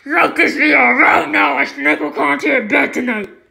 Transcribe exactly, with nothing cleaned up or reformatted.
Look, it's here right now. A snake will come to your bed tonight.